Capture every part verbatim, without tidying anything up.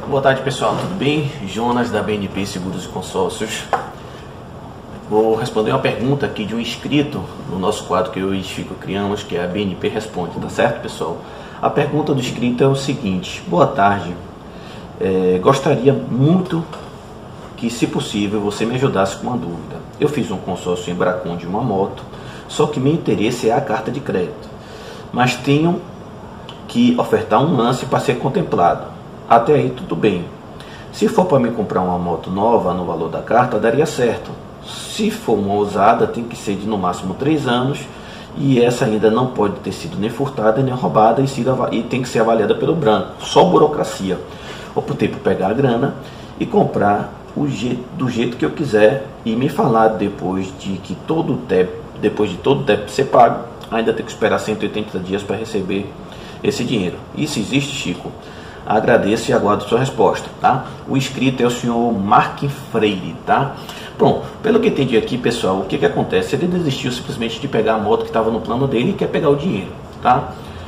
Boa tarde, pessoal, tudo bem? Jonas da B N P Seguros e Consórcios. Vou responder uma pergunta aqui de um inscrito no nosso quadro que eu e o Chico criamos, que é a B N P Responde, tá certo, pessoal? A pergunta do inscrito é o seguinte: boa tarde, é, gostaria muito que, se possível, você me ajudasse com uma dúvida. Eu fiz um consórcio em Bracon de uma moto, só que meu interesse é a carta de crédito, mas tenho que ofertar um lance para ser contemplado. Até aí tudo bem. Se for para me comprar uma moto nova no valor da carta, daria certo. Se for uma usada, tem que ser de no máximo três anos, e essa ainda não pode ter sido nem furtada nem roubada, e, sido, e tem que ser avaliada pelo branco. Só burocracia. Optei por pegar a grana e comprar o jeito, do jeito que eu quiser, e me falar depois de que todo o T E P, depois de todo o T E P ser pago, ainda tem que esperar cento e oitenta dias para receber esse dinheiro. Isso existe, Chico? Agradeço e aguardo sua resposta, tá? O inscrito é o senhor Mark Freire, tá? Bom, pelo que entendi aqui, pessoal, o que que acontece? Ele desistiu simplesmente de pegar a moto que estava no plano dele e quer pegar o dinheiro, tá?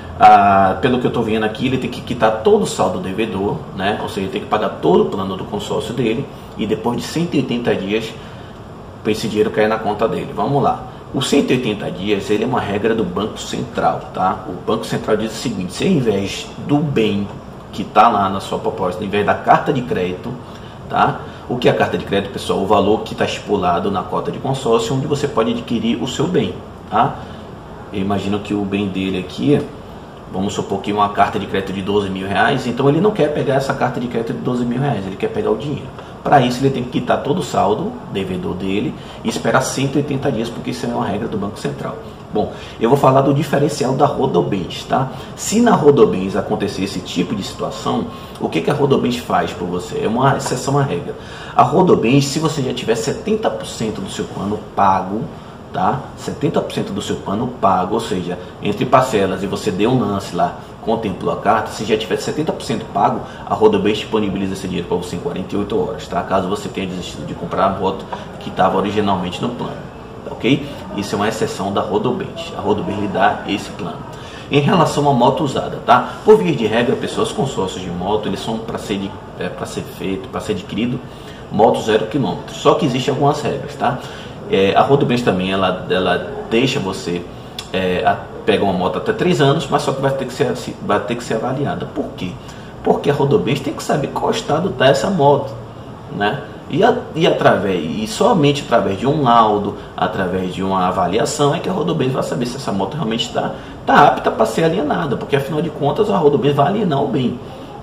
Ah, pelo que eu estou vendo aqui, ele tem que quitar todo o saldo devedor, né? Ou seja, ele tem que pagar todo o plano do consórcio dele, e depois de cento e oitenta dias, para esse dinheiro cair na conta dele. Vamos lá. Os cento e oitenta dias, ele é uma regra do Banco Central, tá? O Banco Central diz o seguinte: se ao invés do bem que está lá na sua proposta, ao invés da carta de crédito, tá? O que é a carta de crédito, pessoal? O valor que está estipulado na cota de consórcio, onde você pode adquirir o seu bem, tá? Eu imagino que o bem dele aqui, vamos supor que uma carta de crédito de doze mil reais, então ele não quer pegar essa carta de crédito de doze mil reais, ele quer pegar o dinheiro. Para isso ele tem que quitar todo o saldo devedor dele e esperar cento e oitenta dias, porque isso é uma regra do Banco Central. Bom, eu vou falar do diferencial da Rodobens, tá? Se na Rodobens acontecer esse tipo de situação, o que, que a Rodobens faz por você? É uma exceção à regra. A Rodobens, se você já tiver setenta por cento do seu plano pago, tá? setenta por cento do seu plano pago, ou seja, entre parcelas, e você deu um lance lá, contemplou a carta, se já tiver setenta por cento pago, a Rodobens disponibiliza esse dinheiro para você em quarenta e oito horas, tá? Caso você tenha desistido de comprar a moto que estava originalmente no plano, tá, ok? Isso é uma exceção da Rodobens. A Rodobens lhe dá esse plano. Em relação à moto usada, tá? Por via de regra, pessoas, consórcios de moto, eles são para ser, é, para ser feito, para ser adquirido, moto zero quilômetro. Só que existem algumas regras, tá? É, a Rodobens também, ela, ela deixa você é, a, pegar uma moto até três anos, mas só que vai ter que ser, vai ter que ser avaliada. Por quê? Porque a Rodobens tem que saber qual estado está essa moto, né? E, a, e, através, e somente através de um laudo, através de uma avaliação, é que a Rodobens vai saber se essa moto realmente está tá apta para ser alienada, porque afinal de contas a Rodobens vai alienar o bem,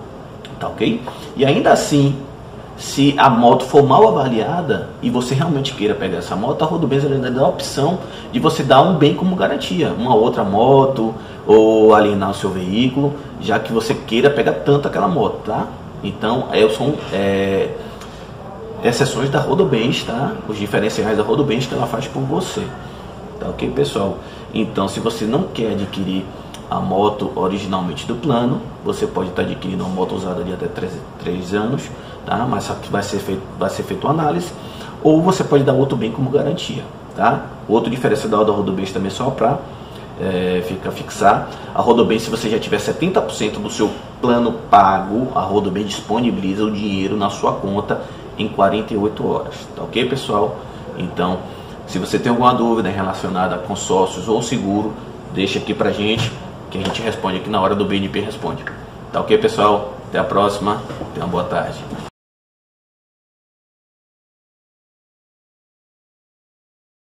tá ok? E ainda assim, se a moto for mal avaliada e você realmente queira pegar essa moto, a Rodobens ainda dá a opção de você dar um bem como garantia, uma outra moto, ou alienar o seu veículo, já que você queira pegar tanto aquela moto, tá? Então, são é, exceções da Rodobens, tá? Os diferenciais da Rodobens que ela faz por você, tá ok, pessoal? Então, se você não quer adquirir a moto originalmente do plano, você pode estar adquirindo uma moto usada de até três anos, tá? Mas só que vai ser feito, vai ser feito uma análise, ou você pode dar outro bem como garantia, tá? Outro diferencial da Rodobens também, só para é, ficar fixar, a Rodobens, se você já tiver setenta por cento do seu plano pago, a Rodobens disponibiliza o dinheiro na sua conta em quarenta e oito horas, tá ok, pessoal? Então, se você tem alguma dúvida relacionada a consórcios ou seguro, deixa aqui pra gente, que a gente responde aqui na hora do B N P Responde. Tá ok, pessoal? Até a próxima. Tenha uma boa tarde.